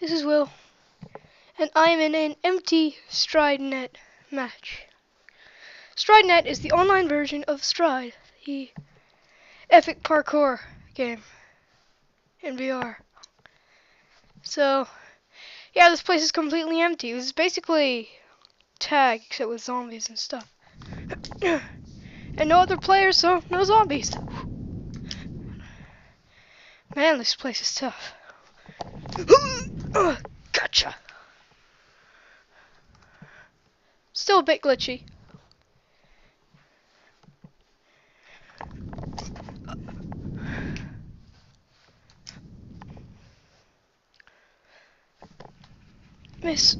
This is Will, and I am in an empty StrideNet match. StrideNet is the online version of Stride, the epic parkour game in VR. So, yeah, this place is completely empty. This is basically tag, except with zombies and stuff. And no other players, so no zombies. Man, this place is tough. Gotcha. Still a bit glitchy. Miss.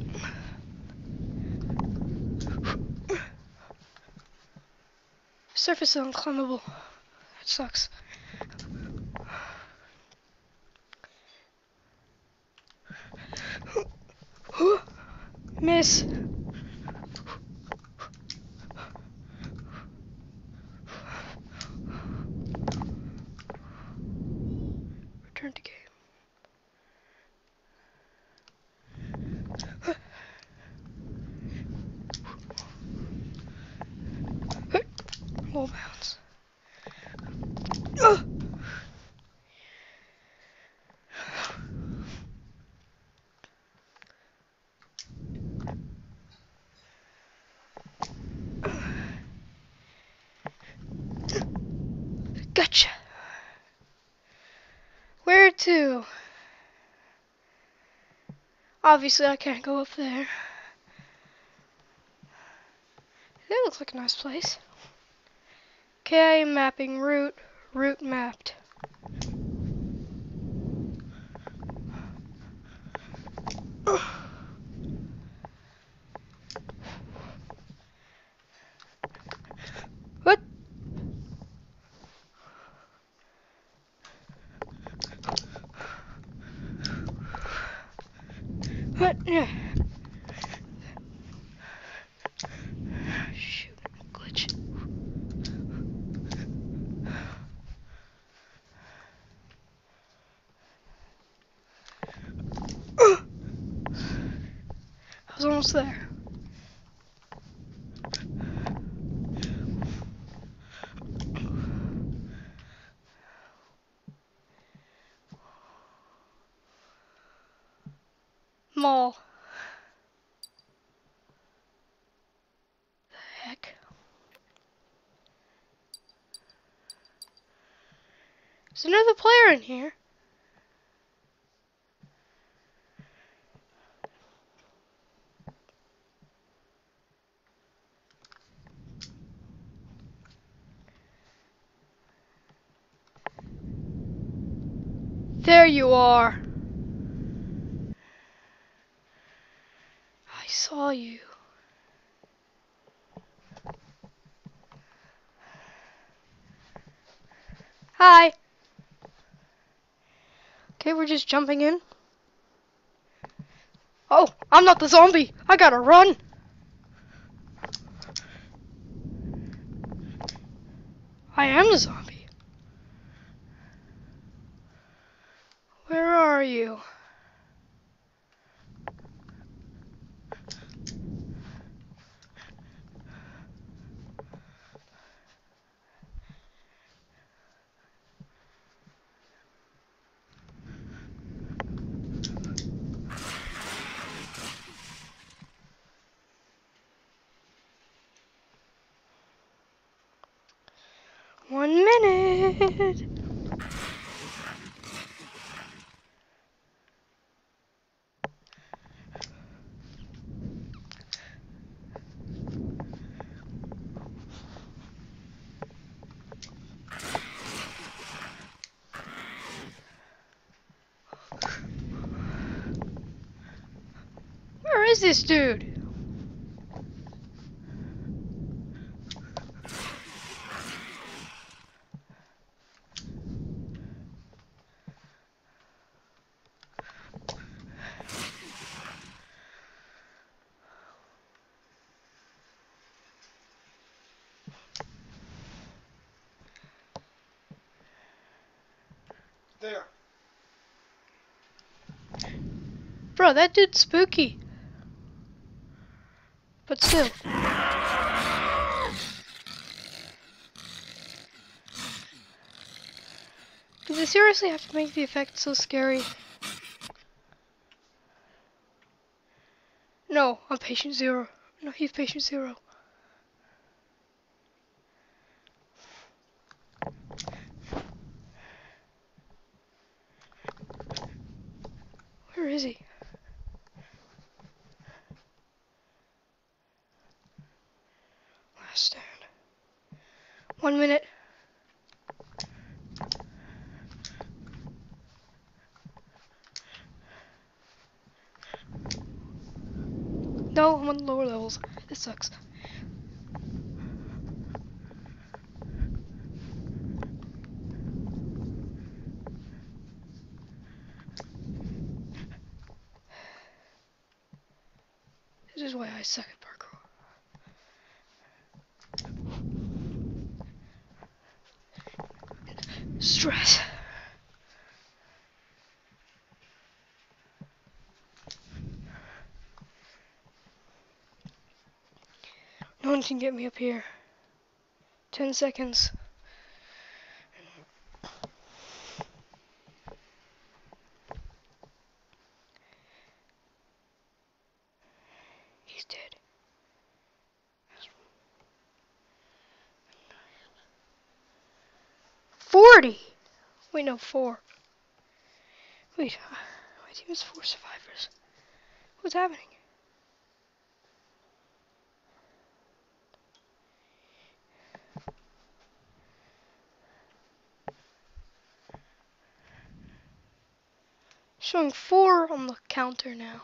Surface is unclimbable. That sucks. Miss. Return to game. Wall bounce. Gotcha. Where to? Obviously, I can't go up there. That looks like a nice place. Okay, mapping route. Route mapped. What? What? Yeah. Shoot, glitch. I was almost there. Mall. The heck? There's another player in here. There you are. I saw you. Hi. Okay, we're just jumping in. Oh, I'm not the zombie. I gotta run. I am the zombie. Where are you? One minute. Where is this dude? There. Bro, that dude's spooky. But still. Do they seriously have to make the effect so scary? No, I'm patient zero. No, he's patient zero. Where is he? Last stand. 1 minute. No, I'm on the lower levels. This sucks. This is why I suck at parkour. Stress. No one can get me up here. 10 seconds. He's dead. 40! Wait, no, 4. Wait, my team has 4 survivors. What's happening? Showing 4 on the counter now.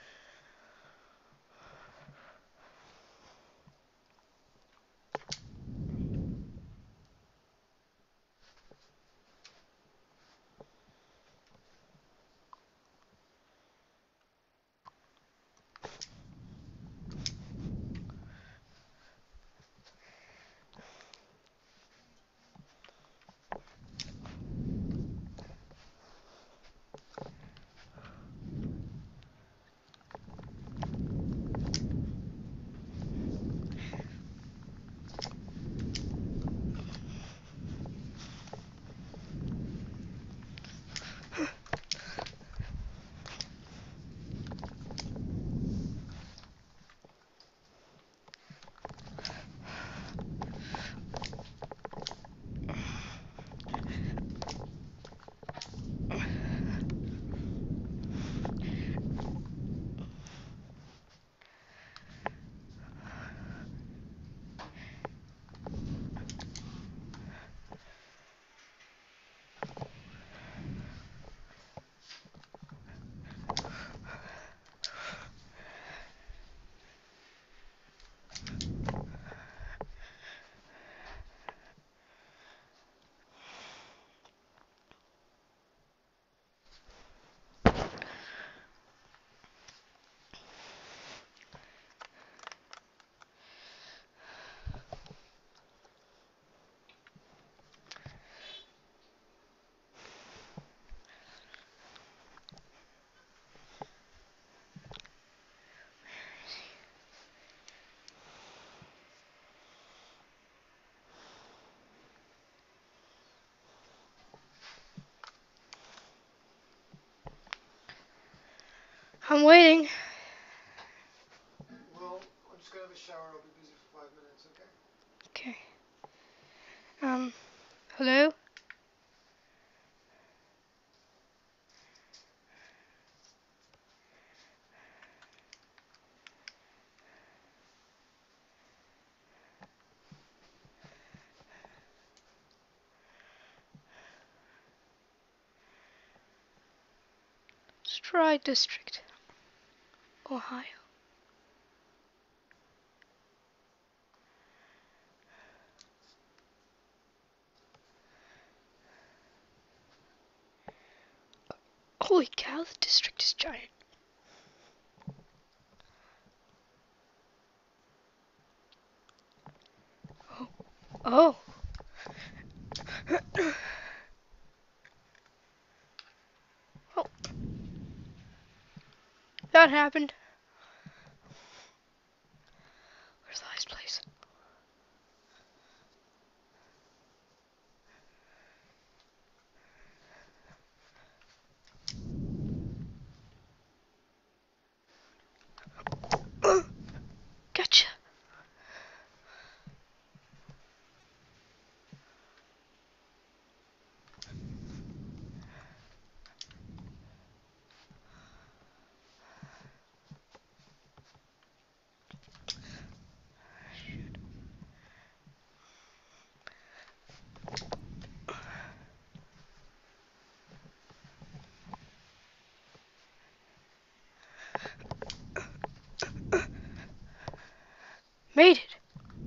I'm waiting. Well, I'm just gonna have a shower. I'll be busy for 5 minutes, okay? Okay. Hello? Stride District, Ohio. Holy cow, the district is giant. Oh. Oh. that happened. Where's the highest place? Gotcha. Made it.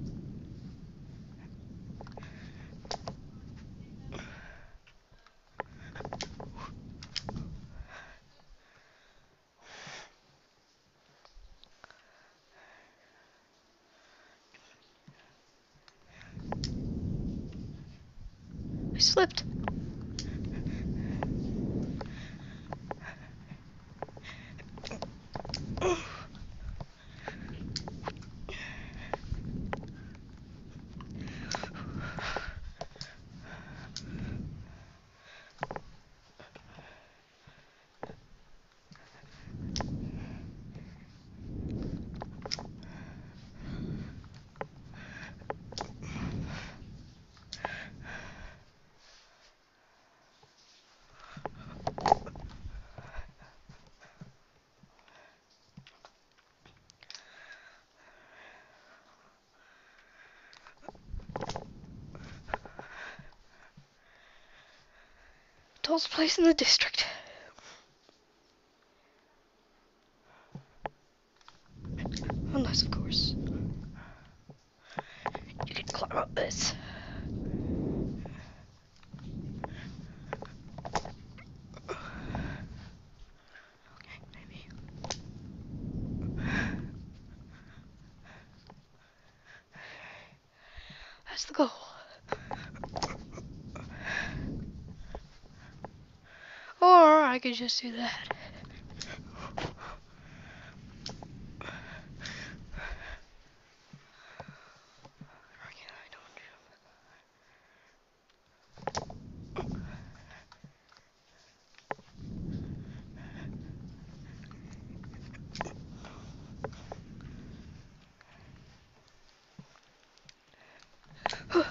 I slipped. Tallest place in the district. Unless, of course, you can climb up this. Okay, maybe. That's the goal. Or I could just do that. I don't jump.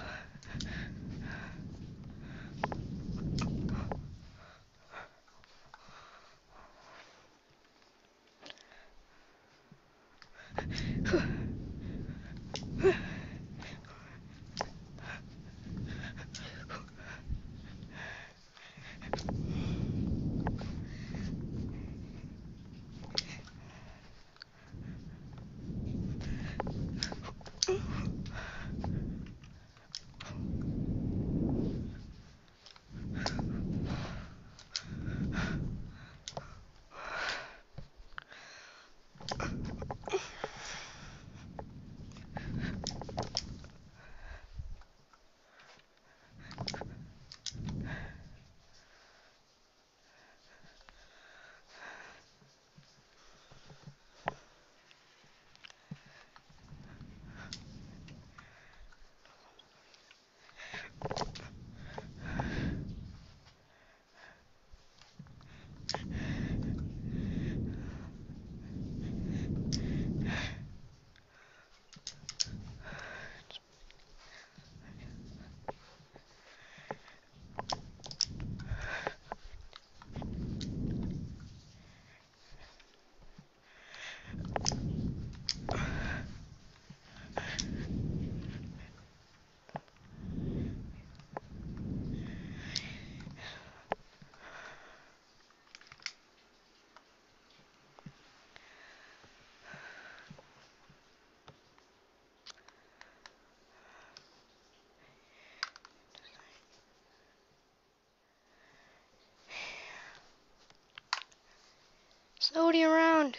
There's nobody around.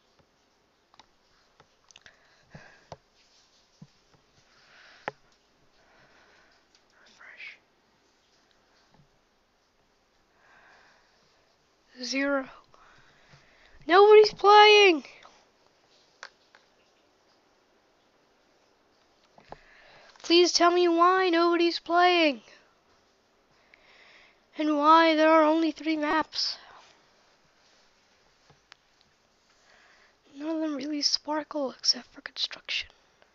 Refresh. 0. Nobody's playing. Please tell me why nobody's playing. And why there are only 3 maps. None of them really sparkle except for construction.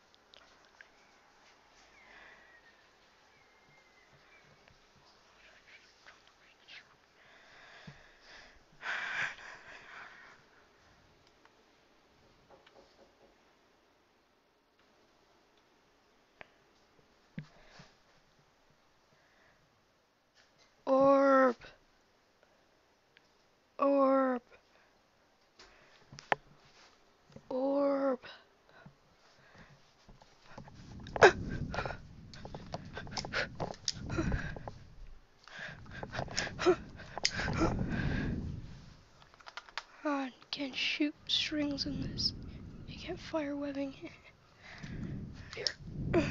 Orb. Orb. Orb. Oh, you can't shoot strings in this. You can't fire webbing. Here.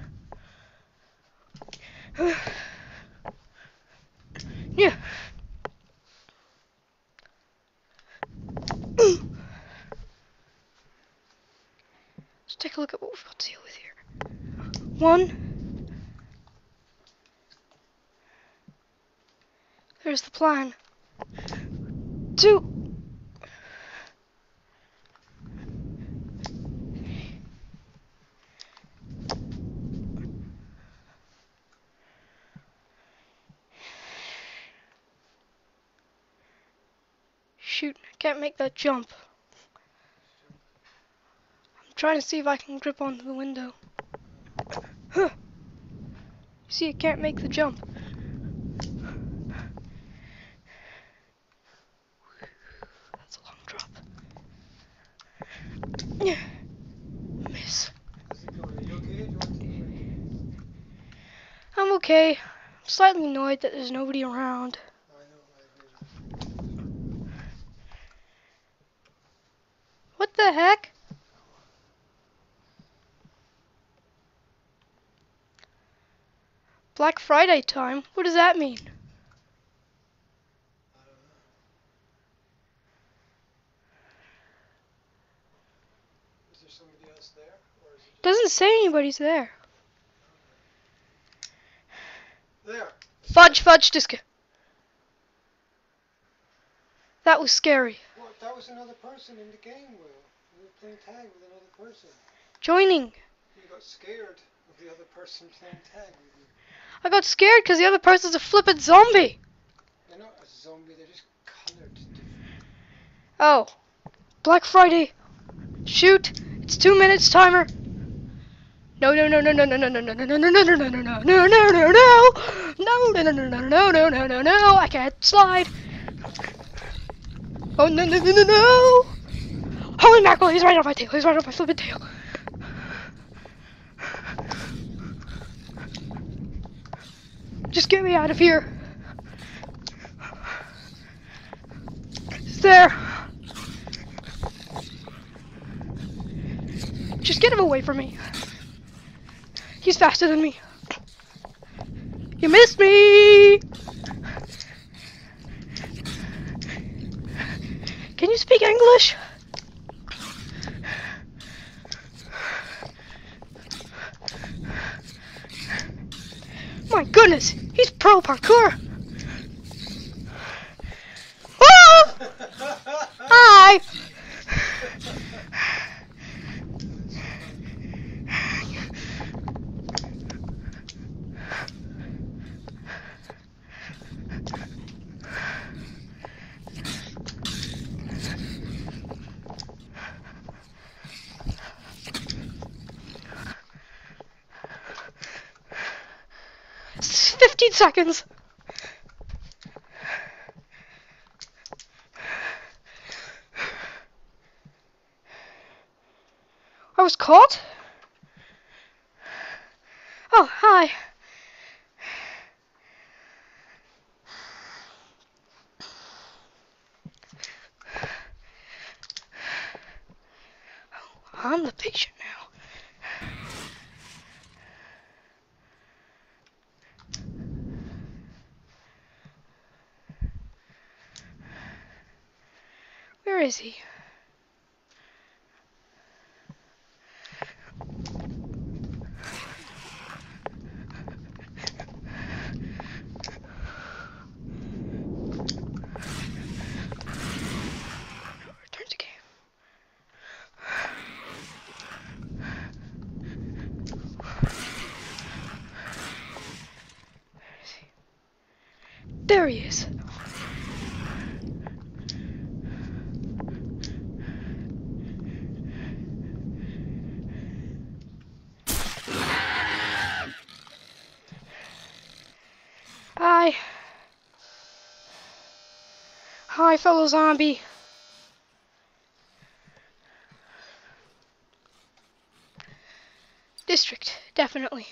Yeah. Let's take a look at what we've got to deal with here. 1. There's the plan. 2. Shoot, I can't make that jump. I'm trying to see if I can grip onto the window. Huh. See, I can't make the jump. That's a long drop. Yeah. Miss. How's it going? Are you okay? Do you want to drink? I'm okay. I'm slightly annoyed that there's nobody around. I know, I agree. What the heck? Black Friday time? What does that mean? I don't know. Is there somebody else there? Or is it just... Doesn't say anybody's there. There! Fudge, Disca. That was scary. What? That was another person in the game, Will. You were playing tag with another person. Joining. You got scared of the other person playing tag with you. I got scared because the other person's a flippin' zombie. They're not a zombie, they're just coloured different. Oh. Black Friday. Shoot. It's 2 minutes timer. No. No. I can't slide. Oh, no. Holy mackerel, he's right on my tail. He's right on my flippin' tail. Just get me out of here. He's there. Just get him away from me. He's faster than me. You missed me! Can you speak English? My goodness, he's pro parkour. Ah! Hi! It's 15 seconds. I was caught? Oh, hi. I'm the patient now. Where is he? Return to game. There he is. Hi. Hi, fellow zombie. District, definitely.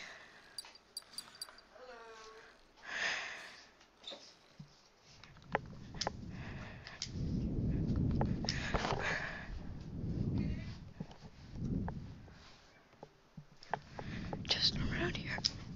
Just around here.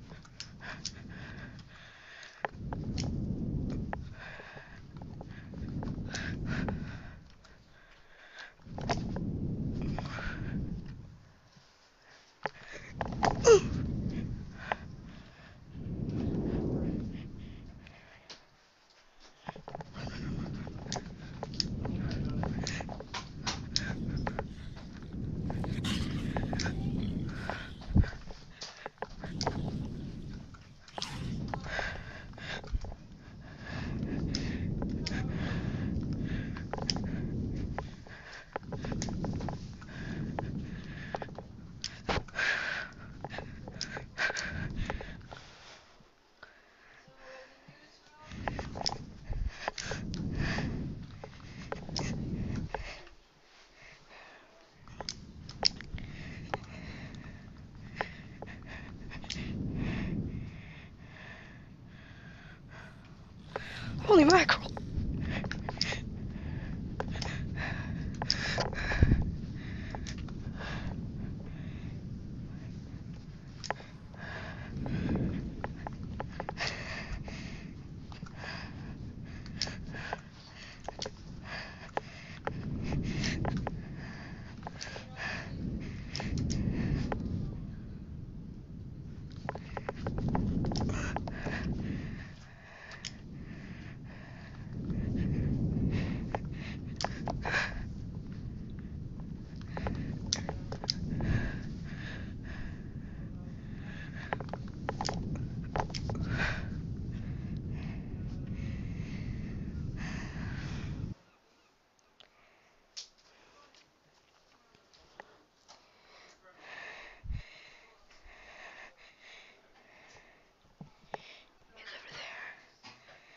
Holy mackerel. He's over there.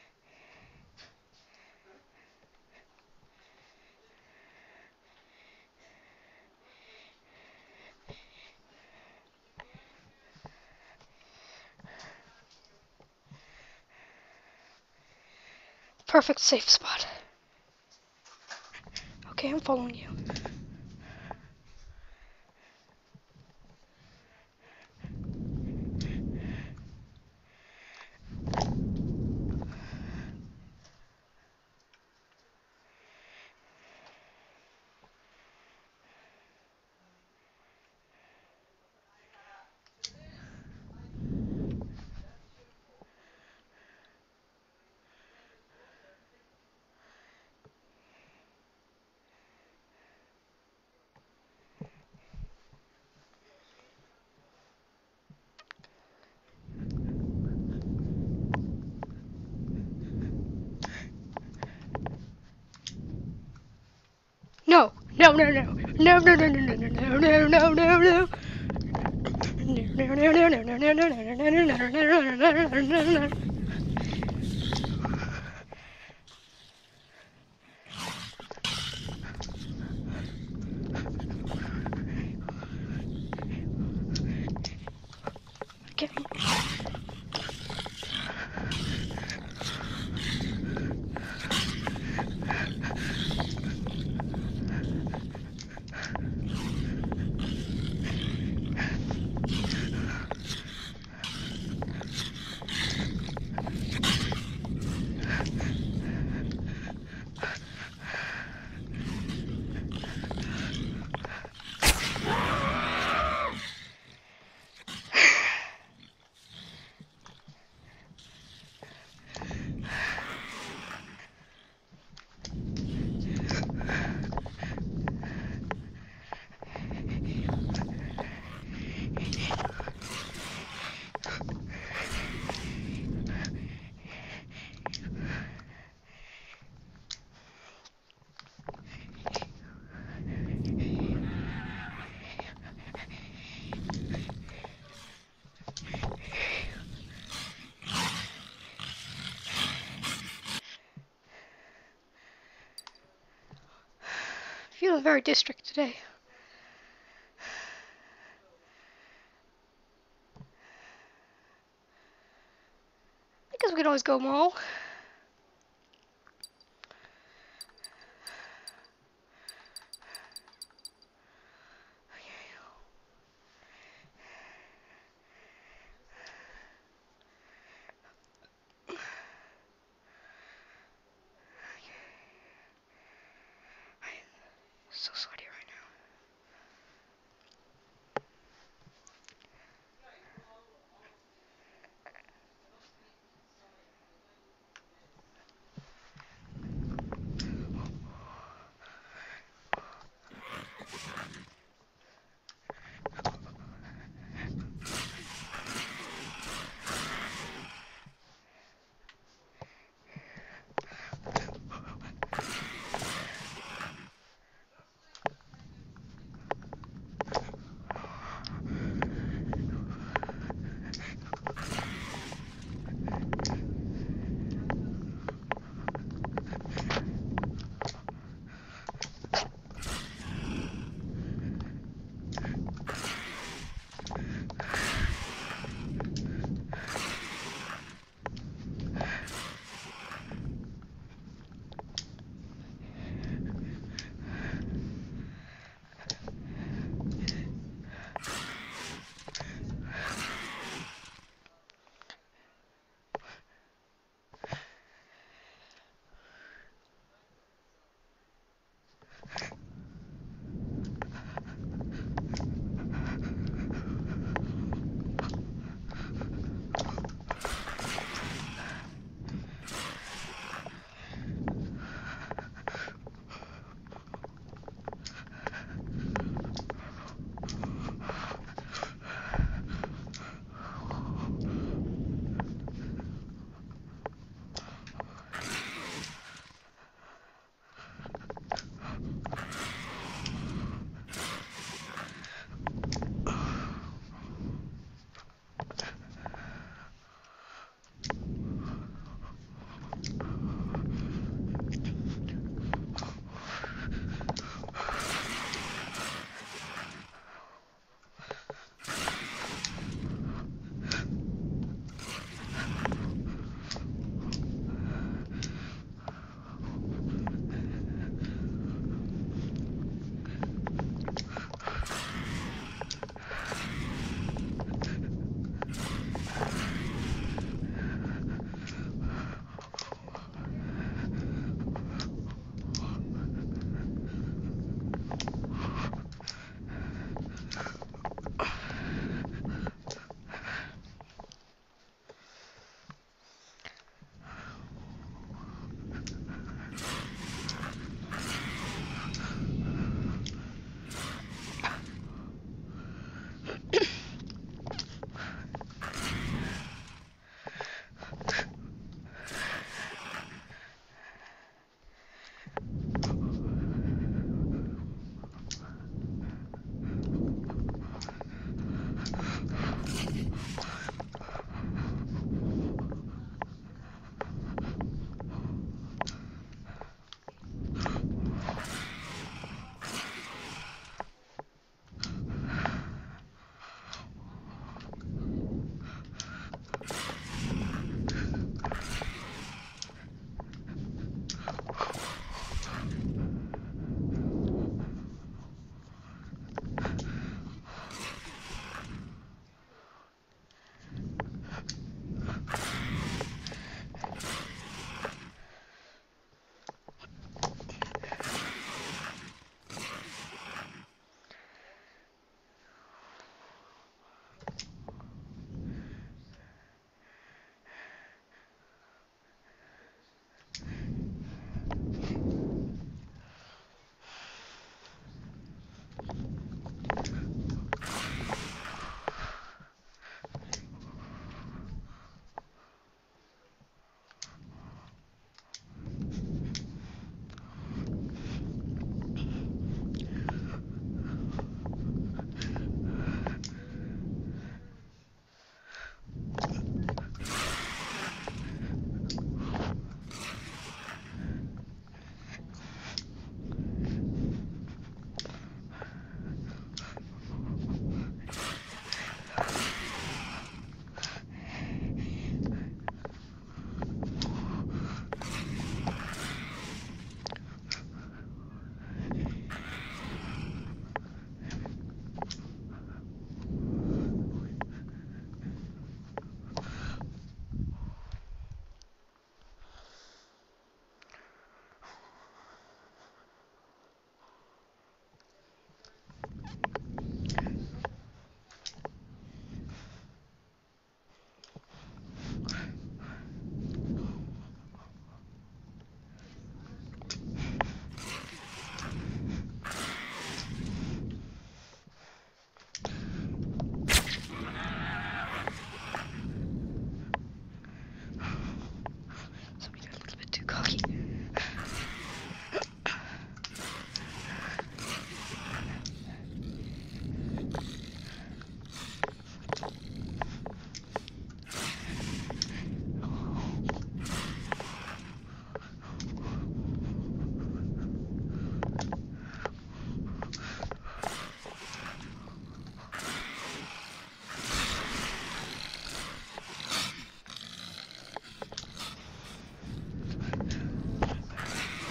Perfect safe spot. Okay, I'm following you. No, no, no, no, no, no, no, no, no, no, no, no, no, no. Get him. feeling very district today. I guess we could always go mall. So sweaty right now.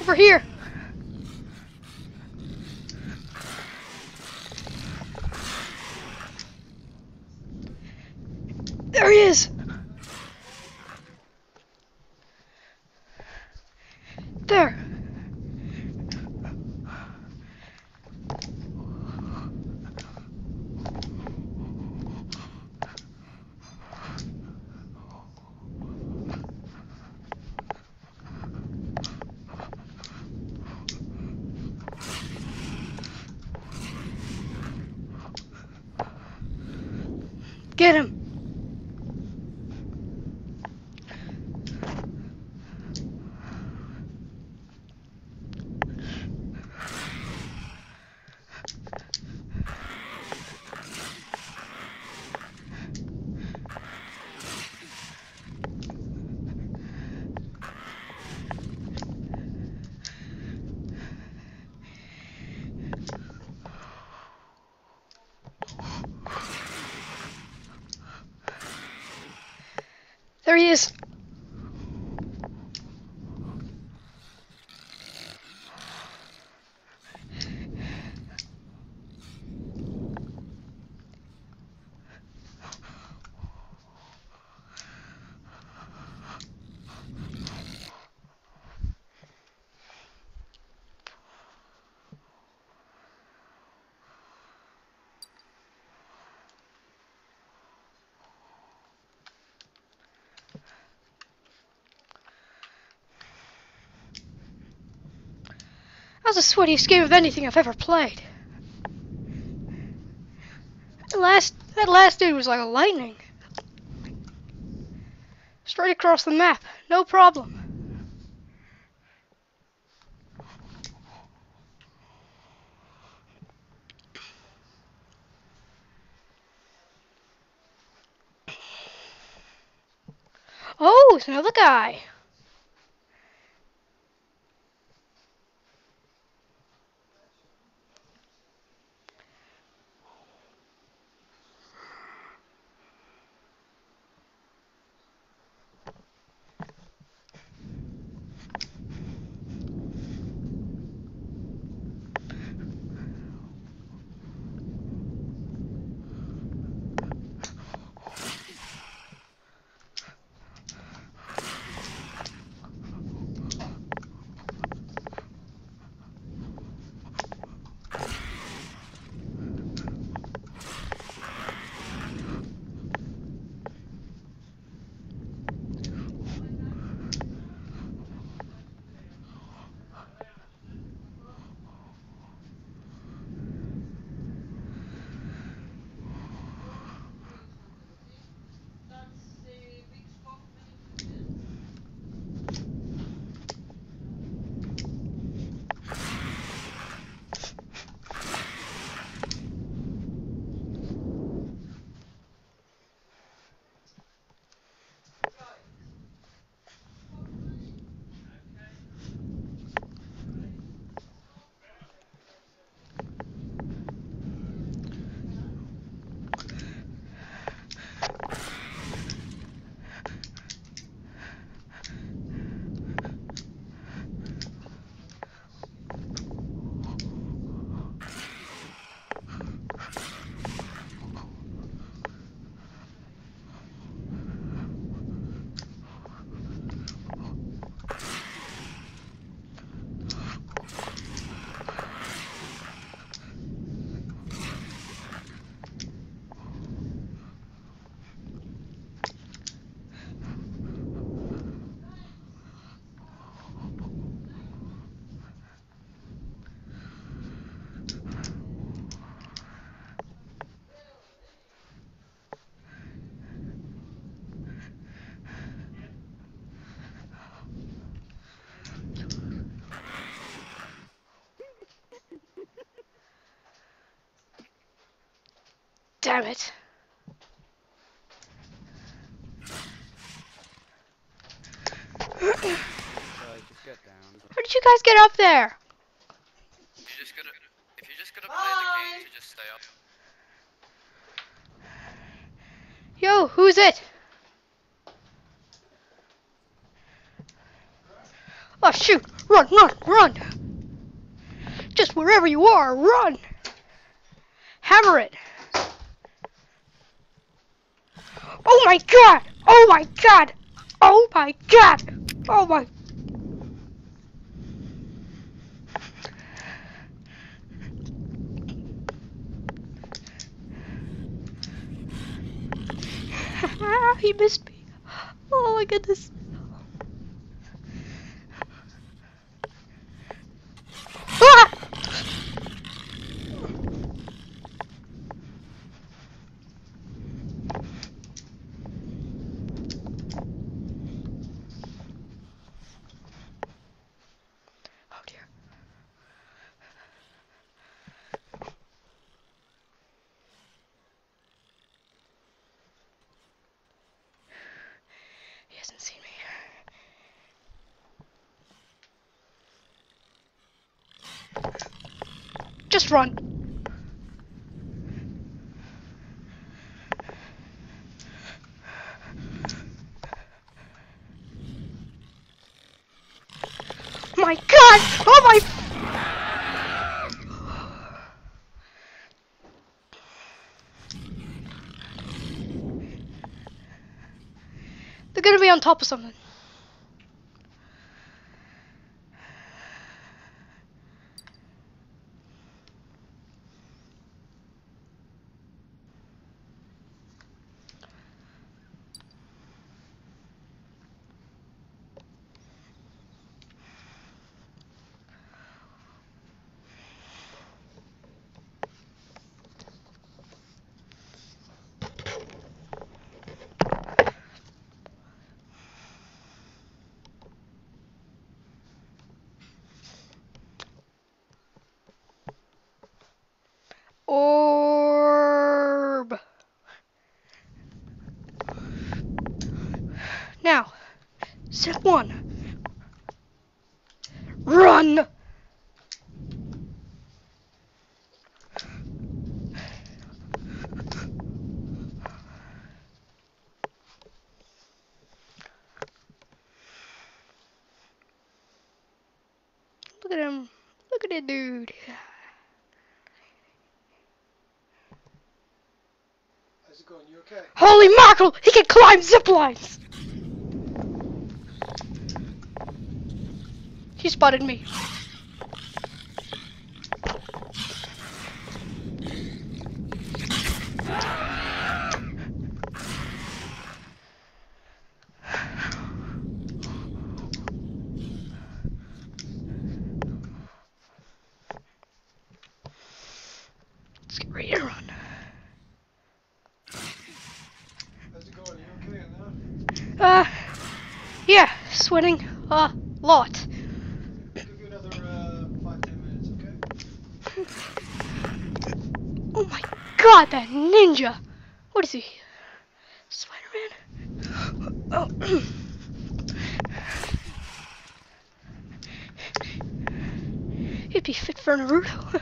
Over here. There he is. There. Get him. There he is. That was the sweatiest game of anything I've ever played. That last dude was like lightning. Straight across the map, no problem. Oh, it's another guy. Damn it. Just get down. How did you guys get up there? If you're just gonna play the game, to just stay up. Yo, who's it? Oh shoot! Run, run, run! Just wherever you are, run! Hammer it! Oh my god! Oh my god! Oh my god! Oh my... He missed me. Oh my goodness. Ah! Oh dear. He hasn't seen me. Just run. My god! Oh my... They're gonna be on top of something. Orb. Now, step 1. Run. Look at him. Look at that dude. How's it going? You okay? Holy mackerel! He can climb zip lines! He spotted me. Let's get ready to run. How's it going? You okay now? Yeah, sweating a lot. I'll give you another 5-10 minutes, okay? Oh my god, that ninja! What is he? Spider-Man? Oh. He'd be fit for Naruto.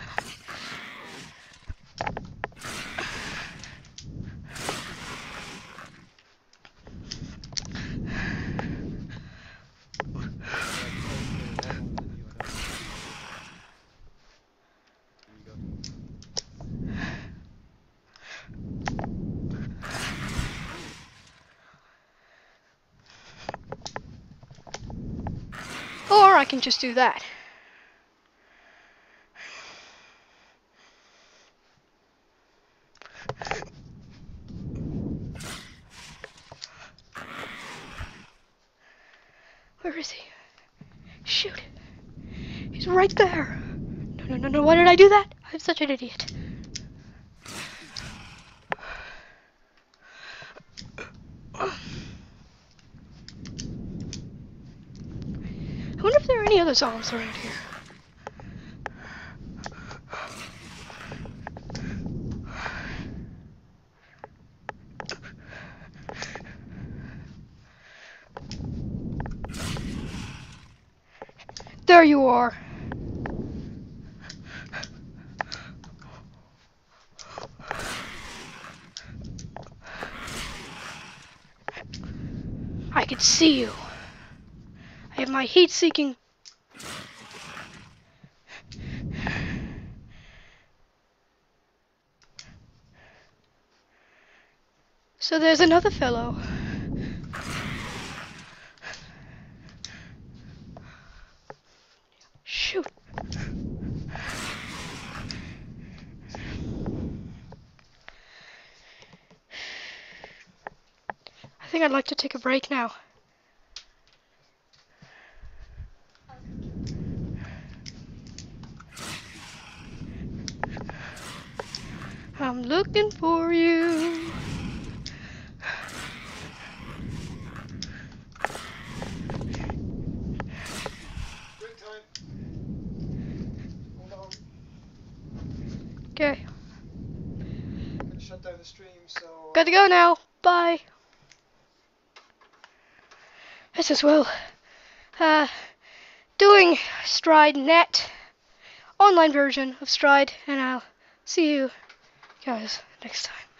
Or I can just do that. Where is he? Shoot. He's right there. No, no, no, no. Why did I do that? I'm such an idiot. I wonder if there are any other zombies around here. There you are. I can see you. I have my heat-seeking So there's another fellow. Shoot. I think I'd like to take a break now. I'm looking for you. Break time. Hold on. Okay, I'm gonna shut down the stream, so. gotta go now. Bye. This is Will. Doing Stride Net, online version of Stride, and I'll see you guys next time.